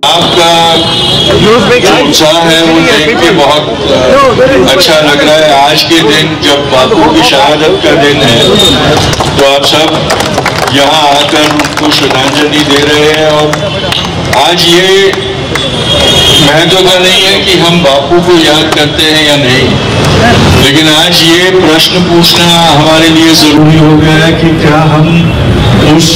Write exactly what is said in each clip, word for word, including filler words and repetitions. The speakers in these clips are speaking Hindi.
आपका जो उत्साह है वो देख के बहुत अच्छा लग रहा है। आज के दिन जब बापू की शहादत का दिन है तो आप सब यहाँ आकर उनको श्रद्धांजलि दे रहे हैं। और आज ये महत्व का नहीं है कि हम बापू को याद करते हैं या नहीं, लेकिन आज ये प्रश्न पूछना हमारे लिए जरूरी हो गया है कि क्या हम उस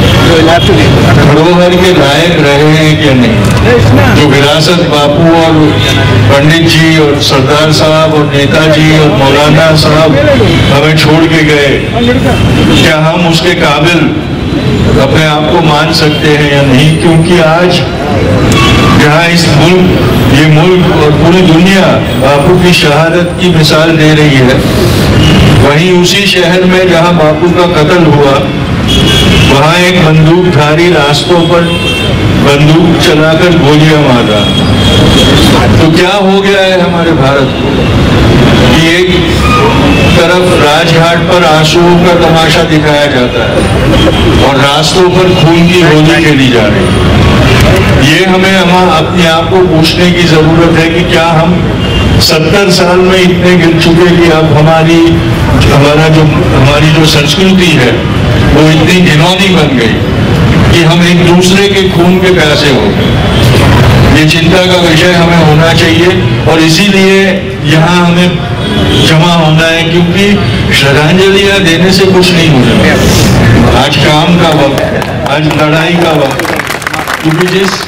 धरोहर के लायक रहे हैं कि नहीं, जो विरासत बापू और पंडित जी और सरदार साहब और नेताजी और मौलाना साहब हमें छोड़ के गए, क्या हम उसके काबिल अपने आप को मान सकते हैं या नहीं। क्योंकि आज जहाँ इस मुल्क ये मुल्क और पूरी दुनिया बापू की शहादत की मिसाल दे रही है, वहीं उसी शहर में जहाँ बापू का कत्ल हुआ, वहाँ एक बंदूकधारी रास्तों पर बंदूक चलाकर गोलियां मार रहा। तो क्या हो गया है हमारे भारत को कि एक तरफ राजघाट पर आंसुओं का तमाशा दिखाया जाता है और रास्तों पर खून की होली खेली जा रही है। ये हमें हम अपने आप को पूछने की जरूरत है कि क्या हम सत्तर साल में इतने गिर चुके कि अब हमारी हमारा जो हमारी जो संस्कृति है वो इतनी घिनौनी बन गई कि हम एक दूसरे के खून के प्यासे हो गए। ये चिंता का विषय हमें होना चाहिए और इसीलिए यहाँ हमें जमा होना है, क्योंकि श्रद्धांजलियां देने से कुछ नहीं हो रहा। आज काम का वक्त है, आज लड़ाई का वक्त है, क्योंकि जिस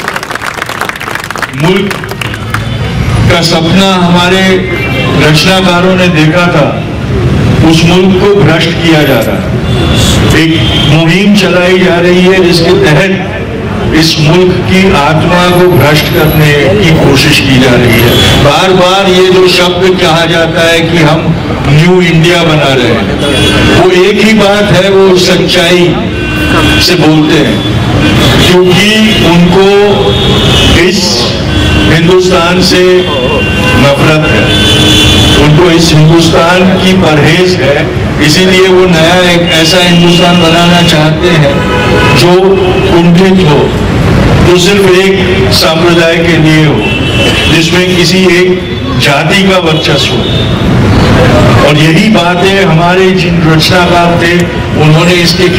मुल्क का सपना हमारे रचनाकारों ने देखा था उस मुल्क को भ्रष्ट किया जा रहा है। एक मुहिम चलाई जा रही है जिसके तहत इस मुल्क की आत्मा को भ्रष्ट करने की कोशिश की जा रही है। बार बार ये जो शब्द कहा जाता है कि हम न्यू इंडिया बना रहे हैं, वो एक ही बात है, वो सच्चाई से बोलते हैं, क्योंकि उनको इस हिंदुस्तान से नफरत है, उनको इस हिंदुस्तान की परहेज है। इसीलिए वो नया एक ऐसा हिंदुस्तान बनाना चाहते हैं जो कुंठित हो, जो सिर्फ एक संप्रदाय के लिए हो, जिसमें किसी एक जाति का वर्चस्व हो। और यही बातें हमारे जिन रचनाकार थे उन्होंने इसके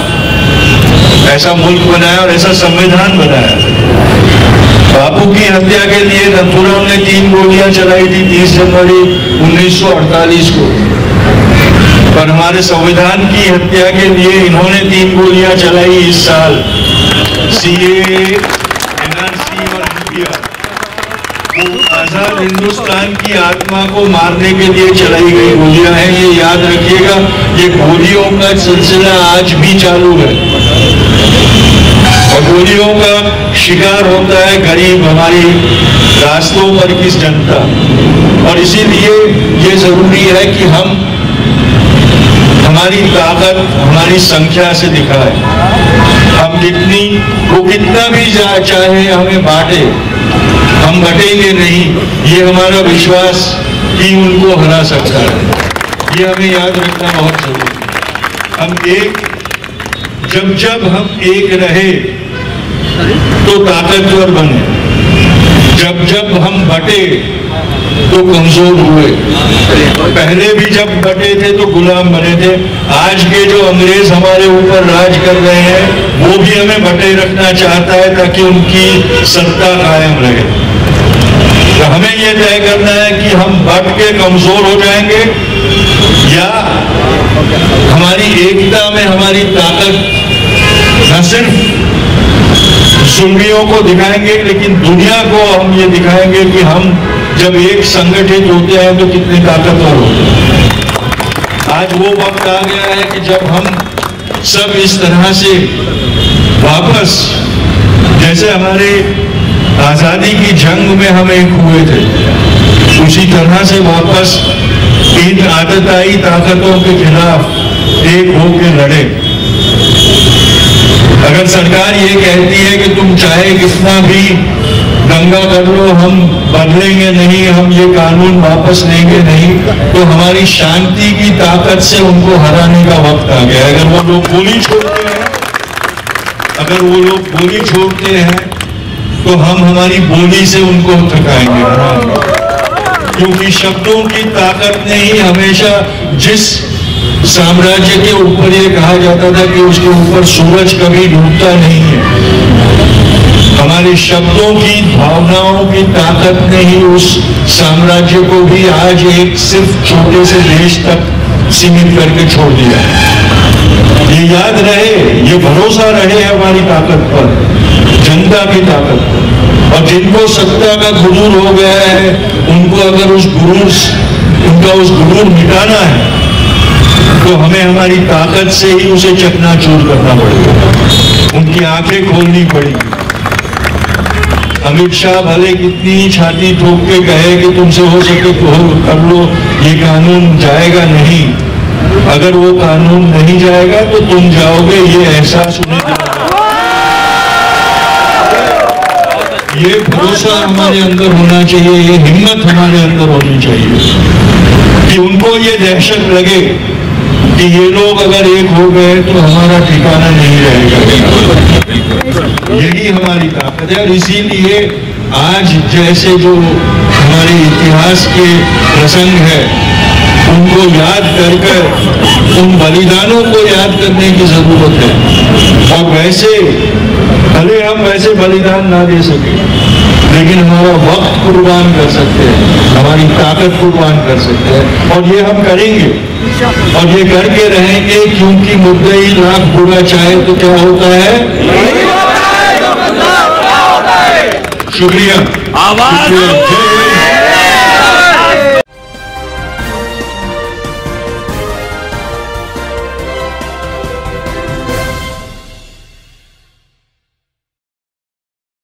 खिलाफ ऐसा मुल्क बनाया और ऐसा संविधान बनाया। बापू की हत्या के लिए नथुराम ने तीन गोलियां चलाई थी तीस जनवरी उन्नीस सौ अड़तालीस को, पर हमारे संविधान की हत्या के लिए इन्होंने तीन गोलियां चलाई इस साल। सीए, एनआरसी और एनपीआर, वो आजाद हिंदुस्तान की आत्मा को मारने के लिए चलाई गई गोलियां हैं। ये याद रखिएगा, ये गोलियों का सिलसिला आज भी चालू है और गोलियों का शिकार होता है गरीब, हमारी रास्तों पर की जनता। और इसीलिए ये जरूरी है कि हम हमारी ताकत हमारी संख्या से दिखाए। हम जितनी वो कितना भी चाहे हमें बांटे, हम बटेंगे नहीं। ये हमारा विश्वास ही उनको हरा सकता है, ये हमें याद रखना बहुत जरूरी है। हम एक जब जब हम एक रहे तो ताकतवर बने, जब जब हम बटे तो कमजोर हुए। पहले भी जब बटे थे तो गुलाम बने थे। आज के जो अंग्रेज हमारे ऊपर राज कर रहे हैं वो भी हमें बटे रखना चाहता है ताकि उनकी सत्ता कायम रहे। तो हमें ये तय करना है कि हम बट के कमजोर हो जाएंगे या हमारी एकता में हमारी ताकत न सिर्फ सुन्नियों को दिखाएंगे लेकिन दुनिया को हम ये दिखाएंगे कि हम जब एक संगठित होते हैं तो कितने ताकतवर होते हैं। आज वो वक्त आ गया है कि जब हम सब इस तरह से वापस, जैसे हमारे आजादी की जंग में हम एक हुए थे, उसी तरह से वापस इन आतताई ताकतों के खिलाफ एक होकर लड़े। अगर सरकार ये कहती है कि तुम चाहे कितना भी दंगा कर लो, हम बदलेंगे नहीं, हम ये कानून वापस लेंगे नहीं, तो हमारी शांति की ताकत से उनको हराने का वक्त आ गया। अगर वो लोग गोली छोड़ते हैं अगर वो लोग गोली छोड़ते हैं तो हम हमारी बोली से उनको थकाएंगे, हराएंगे। क्योंकि शब्दों की ताकत ने ही हमेशा, जिस साम्राज्य के ऊपर ये कहा जाता था कि उसके ऊपर सूरज कभी डूबता नहीं है, हमारे शब्दों की, भावनाओं की ताकत ने ही उस साम्राज्य को भी आज एक सिर्फ छोटे से देश तक सीमित करके छोड़ दिया। ये याद रहे, ये भरोसा रहे हमारी ताकत पर, जनता की ताकत पर। और जिनको सत्ता का गुरूर हो गया है, उनको अगर उस गुरूर, उनका उस गुरूर मिटाना है, तो हमें हमारी ताकत से ही उसे चकनाचूर करना पड़ेगा, उनकी आंखें खोलनी पड़ेगी। अमित शाह भले कितनी छाती ठोक के कहे कि तुमसे हो सके तो हो कर लो, ये कानून जाएगा नहीं। अगर वो कानून नहीं जाएगा तो तुम जाओगे, ये एहसास उन्हें दिलाना। ये भरोसा हमारे अंदर होना चाहिए, ये हिम्मत हमारे अंदर होनी चाहिए कि उनको ये दहशत लगे कि ये लोग अगर एक हो गए तो हमारा ठिकाना नहीं रहेगा। यही हमारी ताकत है। और इसीलिए आज जैसे जो हमारे इतिहास के प्रसंग है, उनको याद कर कर उन बलिदानों को याद करने की जरूरत है। और वैसे भले हम वैसे बलिदान ना दे सके, लेकिन हमारा वक्त कुर्बान कर सकते हैं, हमारी ताकत कुर्बान कर सकते हैं, और ये हम करेंगे और ये करके रहेंगे। क्योंकि मुद्दई लाख बुरा चाहे तो क्या होता है? शुक्रिया। आवाज